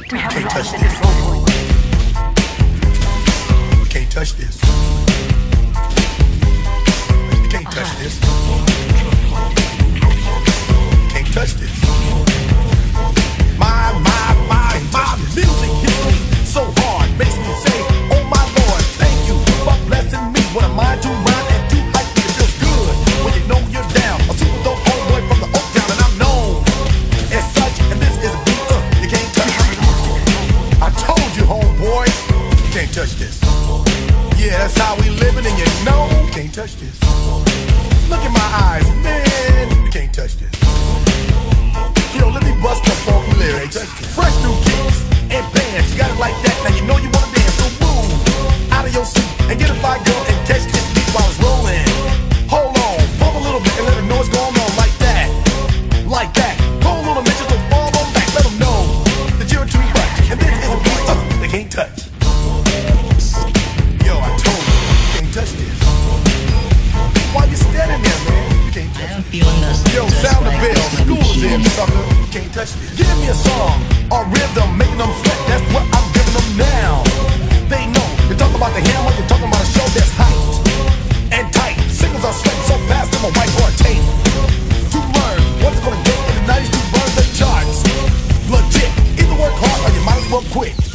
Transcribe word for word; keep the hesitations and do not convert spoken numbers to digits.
We have Can't touch lost this. this low point. You can't touch this. You can't touch this. Can't touch this. My, my, my, my music hits me so hard, makes me say, oh my Lord, thank you for blessing me. What a mind to rhyme and to hype me. It feels good when you know you're down. A super dope homeboy from the Oak Town, and I'm known as such. And this is a beat uh, you can't touch. I told you, homeboy, you can't touch this. Yeah, that's how we living, and you know you can't touch this. Look in my eyes, man, you can't touch this. Yo, let me bust the funky lyrics. Fresh new kicks and bands, you got it like that. Now you know you wanna dance, so move out of your seat and get a fire girl and catch this beat while it's rolling. Hold on, pump a little bit and let them know what's going on like that, like that. Hold on a minute, just fall on back, let them know that you're too much. And this is a beat uh, they can't touch. Yo, I told you, you can't touch this. Why you standing there, man? You can't touch this. Yo, sound the bell, school is in, sucker. You can't touch this. Give me a song or rhythm, making them sweat. That's what I'm giving them now. They know. You're talking about the hammer, you're talking about a show that's hyped and tight. Singles are sweating so fast, I'm a whiteboard tape. To learn what's gonna get in the nineties to burn the charts. Legit. Either work hard or you might as well quit.